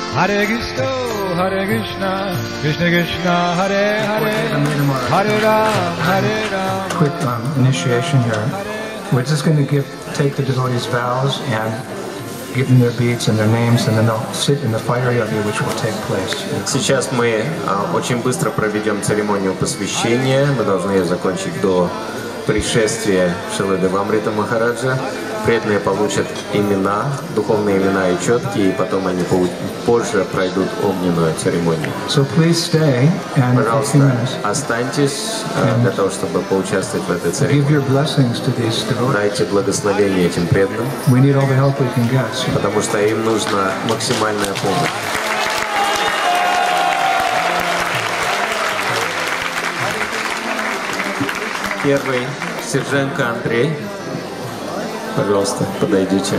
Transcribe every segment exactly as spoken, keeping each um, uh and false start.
Hare Krishna, Hare Krishna, Krishna Krishna, Hare Hare, Hare Ram, Hare Ram. Quick um, initiation here. We're just going to give, take the devotees' vows and give them their beads and their names, and then they'll sit in the fire yoga, which will take place. Сейчас мы а, очень быстро проведем церемонию посвящения. Мы должны ее закончить до пришествия Шрилы Девамрита Махараджа. Преданные получат имена, духовные имена и четки, и потом они позже пройдут огненную церемонию. So please stay and Пожалуйста, останьтесь для того, чтобы поучаствовать в этой церемонии. give your blessings to these devotees. Дайте благословение этим преданным, We need all the help we can get. So потому что им нужна максимальная помощь. Первый, Серженко Андрей. Пожалуйста, подойдите.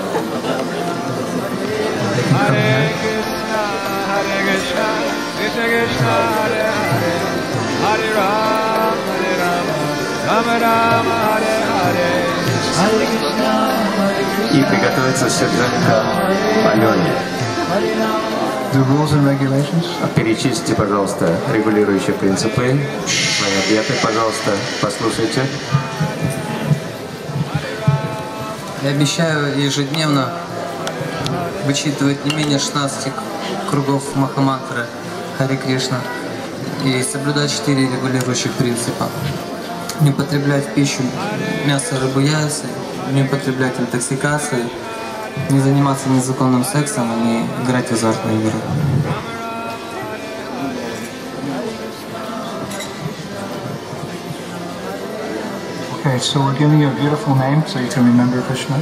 Hare Krishna, Hare Krishna, Krishna Krishna, Hare Hare, Hare Ram, Hare Ram, Rama Rama, Hare Hare, Hare Krishna, Hare Krishna. И приготовиться Серженко Алене. the rules and regulations. Перечислите, пожалуйста, регулирующие принципы. Свои ответы, пожалуйста, послушайте. Я обещаю ежедневно вычитывать не менее шестнадцати кругов Махамантры Харе Кришна и соблюдать четыре регулирующих принципа. Не употреблять в пищу мясо, рыбу, яйца, не употреблять интоксикации, не заниматься незаконным сексом и не играть в азартные игры. Okay, so we're giving you a beautiful name so you can remember Krishna.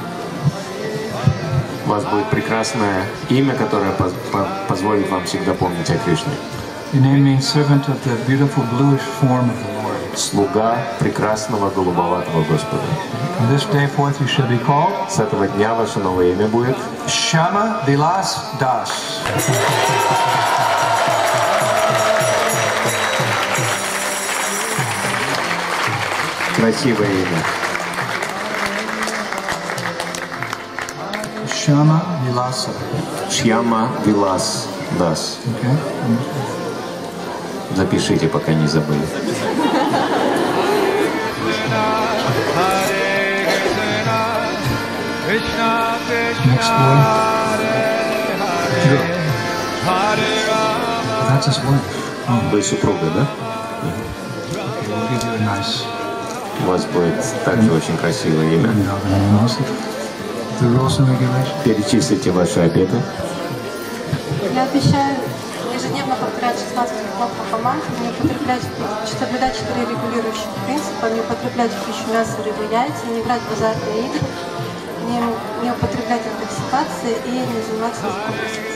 У вас будет прекрасное имя, которое поз по позволит вам всегда помнить о Кришне. Your name means servant of the beautiful bluish form of the Lord. Слуга прекрасного голубоватого Господа. From this day forth you shall be called С этого дня ваше новое имя будет Shama Vilas Das. красивое имя. Shama Vilasa. Шьяма Вилас Дас. Okay. Запишите, пока не забыли. Next one. Drew. That's his wife. Oh, Вы супруга, да? okay, we'll give you a nice. У вас будет также очень красивое имя. The rules and regulations. Перечислите ваши обеты. Я обещаю ежедневно повторять шестнадцать кругов Махамантры, не употреблять, соблюдать четыре регулирующих принципа, не употреблять в пищу мясо, рыбу, яйца, не играть в азартные игры, не, не употреблять интоксикации и не заниматься незаконным сексом.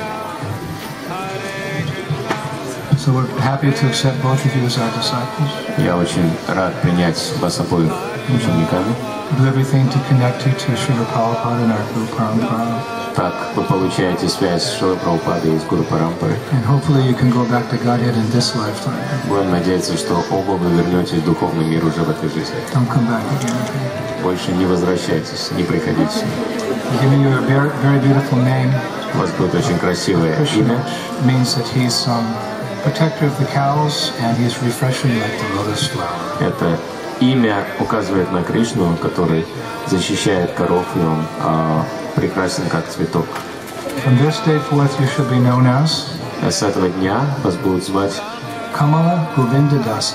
So we're happy to accept both of you as our disciples. Я очень рад принять вас обоих учениками. Do everything to connect you to Srila Prabhupada and our Guru Parampara. Так вы получаете связь с Шрилой Прабхупадой и с Гуру Парампарой. And hopefully you can go back to Godhead in this lifetime. Будем надеяться, что оба вы вернетесь в духовный мир уже в этой жизни. Don't come back again. Okay? Больше не возвращайтесь, не приходите. We're giving you a very, very beautiful name. У вас будет очень красивое Krishna имя. means that he's um, protector of the cows and he's refreshing like the lotus flower. Это имя указывает на Кришну, который защищает коров, и он а, прекрасен как цветок. From this day forth you shall be known as А с этого дня вас будут звать Kamala Govinda Dasi.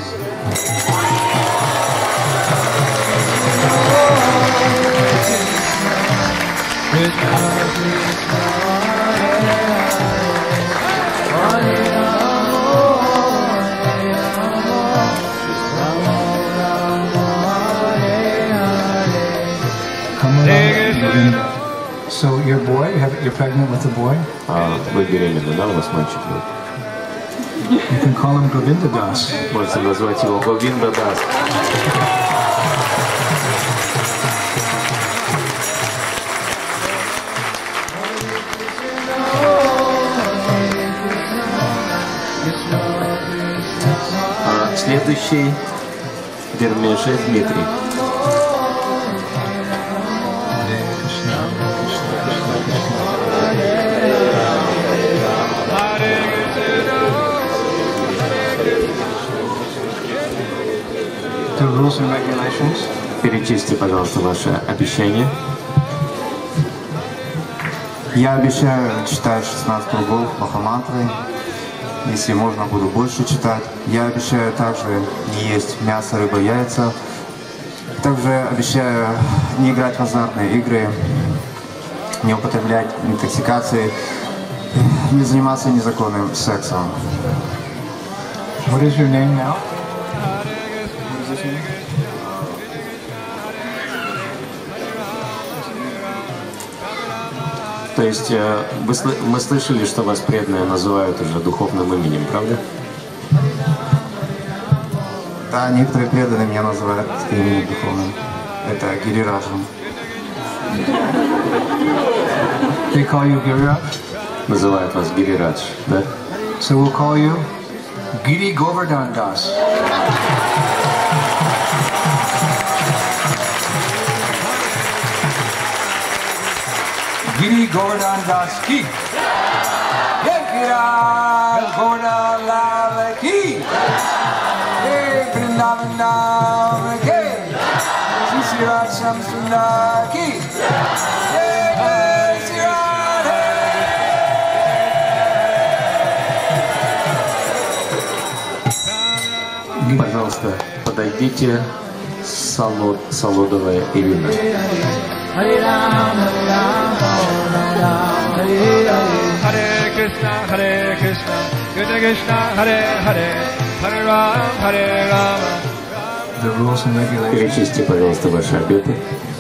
So your boy, you have, you're pregnant with a boy? а, вы беременны, да, у вас мальчик будет? You can call him Govinda Das. Можете назвать его Говинда Дас. А следующий Дермеше Дмитрий. rules and regulations. Перечислите, пожалуйста, ваши обещания. Я обещаю читать шестнадцать кругов Махамантры. Если можно, буду больше читать. Я обещаю также не есть мясо, рыбу, яйца. Также обещаю не играть в азартные игры, не употреблять интоксикации, не заниматься незаконным сексом. What is your name now? То есть э, вы, мы слышали, что вас преданные называют уже духовным именем, правда? Да, некоторые преданные меня называют именем духовным. Это Гирираджем. They call you Giriraj? Называют вас Гирирадж, да? So we'll call you Giri Govardhan Das. Giri Govardhan Das ki. Jai Giri Govardhan Lal ki. Jai Vrindavan Dham ki. Shri Shri Radha Sundar ki. Jai Jai Shri Radha. Пожалуйста, подойдите, Солод, Солодовая Ирина. Hare Rama, Rama Rama, Hare Hare, Hare Krishna, Hare Krishna, Krishna Krishna, Hare Hare, Hare Rama, Hare Rama. The rules and regulations. Перечислите, пожалуйста, ваши обеты.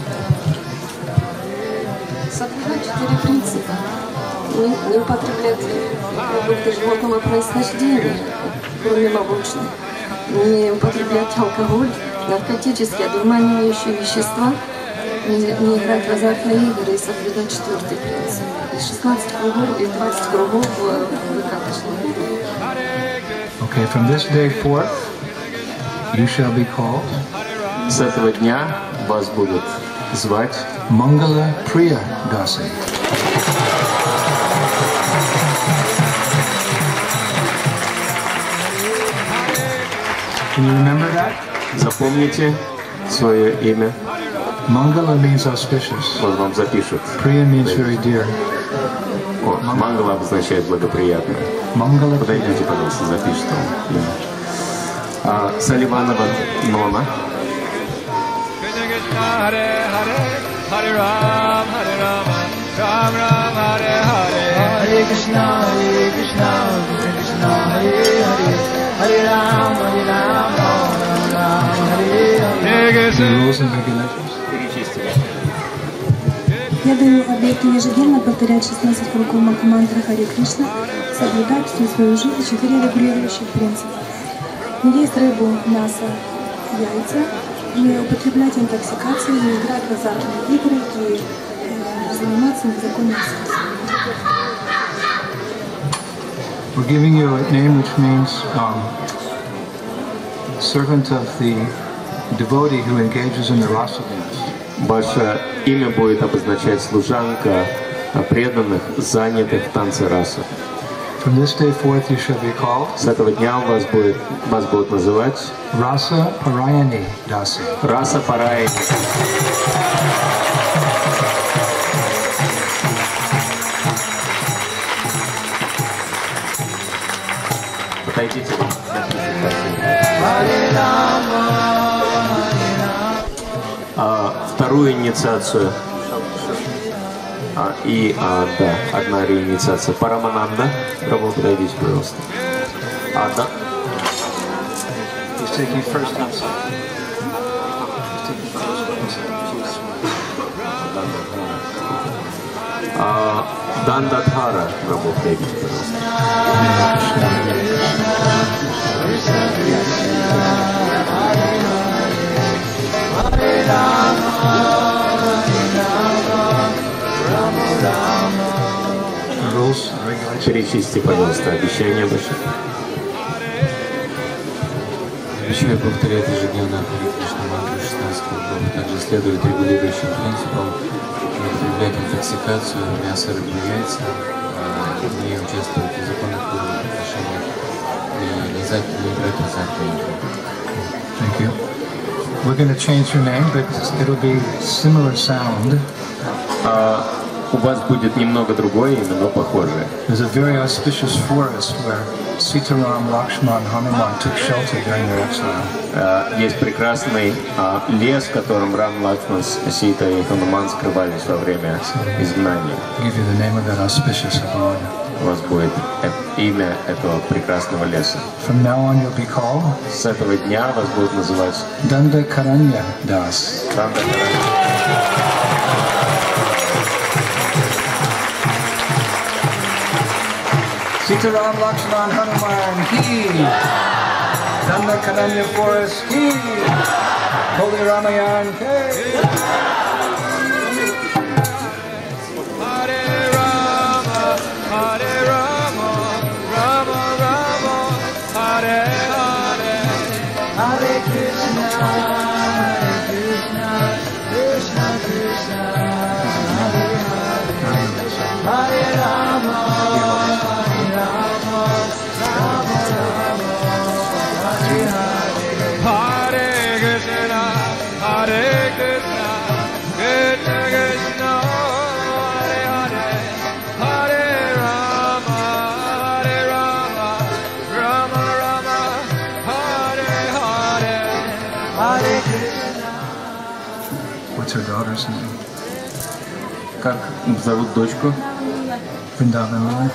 Соблюдать четыре принципа. Не, не употреблять продукты животного происхождения, кроме молочных. Не употреблять алкоголь, наркотические, одурманивающие вещества. Не, не играть в азартные игры и соблюдать четвертый принцип. И шестнадцать кругов, и двадцать кругов выкаточных. Okay, from this day forth, you shall be called С этого дня вас будут звать Mangala Priya Dasi. Can you remember that? Запомните свое имя. Mangala means auspicious. Вот вам запишут. Priya means very dear. О, Мангала обозначает благоприятное. Mangala Priya. Подойдите, пожалуйста, запишите имя. А, Саливанова Нона. Krishna Krishna, Hare Hare, Hare Rama, Hare Rama, Rama Rama, Hare Hare, Hare Krishna, Hare Krishna, Krishna Krishna, Hare Hare, Hare Rama, Hare Rama, Rama Rama, Hare Hare. The rules and regulations. Я даю обету ежедневно повторять шестнадцать кругов Махамантры Харе Кришна, соблюдать всю свою жизнь четыре регулирующих принципа. Не есть рыбу, мясо, яйца, не употреблять интоксикации, не играть в азартные игры и э, заниматься незаконным сексом. We're giving you a name which means um, servant of the devotee who engages in the rasa dance. Ваше имя будет обозначать служанка преданных, занятых в танце раса. From this day forth you shall be called С этого дня вас, будет, вас будут называть Rasa Parayani Dasi. Раса Парайни. Подойдите. А, вторую инициацию а, и а, да, одна реинициация. Парамананда. Рабо, подойдите, пожалуйста. Одна. He's taking first outside. А, Дандадхара. Рабо, подойдите, пожалуйста. Перечислите, пожалуйста, обещания ваши. Обещаю повторять ежедневно Харе Кришна мантру шестнадцать кругов, также следует регулирующим принципам, не употреблять интоксикацию, мясо, рыбу, яйца, не участвовать в законных отношениях и не играть в азартные игры. Thank you. We're going to change your name, but it'll be similar sound. А, у вас будет немного другое имя, но похожее. There's a very auspicious forest where Sitaram, Lakshman, Hanuman took shelter during their exile. А, есть прекрасный а, лес, в котором Рам, Лакшман, Сита и Хануман скрывались во время изгнания. I'll give you the name of that auspicious abode. У вас будет э- имя этого прекрасного леса. From now on, you'll be called С этого дня вас будут называть Dandakaranya Das. Дандакарanya. Sitaram, Lakshman, Hanuman, Ki. Dandakaranya Forest, Ki. Holy Ramayan, Ki. Hare Rama, Hare Rama, Rama Rama, Hare Hare, Hare Krishna, Hare Krishna, Krishna Krishna, Hare Hare, Hare Rama, Hare Rama, Rama Rama, Hare Hare, Hare Krishna, Hare Krishna, Krishna Krishna. What's her daughter's name? Как зовут дочку? Vrindavan Lila.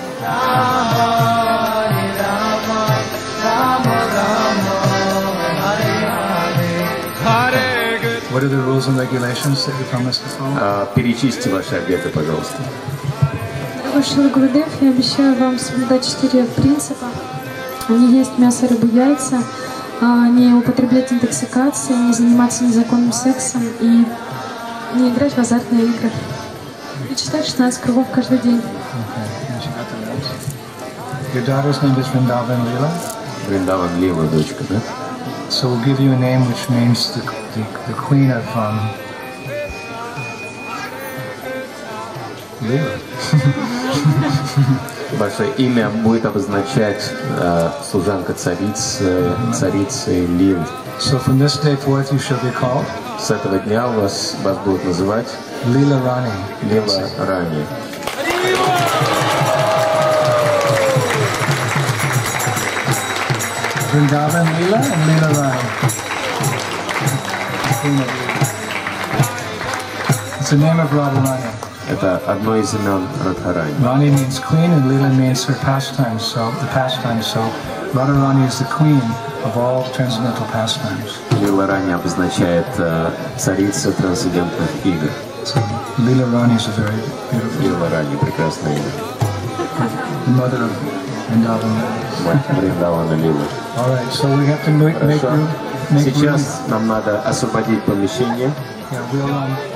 What are the rules and regulations that you promise to follow? А, перечисьте ваши обеты, пожалуйста. Дорогой Шрила Гурудев, я обещаю вам соблюдать четыре принципа. Не есть мясо, рыбу, яйца, не употреблять интоксикации, не заниматься незаконным сексом и не играть в азартные игры. И читать шестнадцать кругов каждый день. Your daughter's name is Vrindavan Lila? Вриндаван Лила, дочка, да? So we'll give you a name which means the, the, the queen of um, Lila. Ваше имя будет обозначать э, служанка царицы, царицы Лил. So from this day forth you shall be called С этого дня у вас, вас будут называть Lila Rani. Лила Рани. Vrindavan Lila and Lila Rani. It's the name of Radharani. Это одно из имен Радхарани. Rani means queen and Lila means her pastimes, so the pastimes. So Radharani is the queen of all transcendental pastimes. Лила Рани обозначает э, царица трансцендентных игр. So Lila Rani is a very beautiful Лила Рани, прекрасное имя. mother of Vrindavan. Мать Вриндавана Лилы. All right, so we have to make, make Хорошо. room. Make room. Сейчас нам надо освободить помещение. Yeah, we'll um,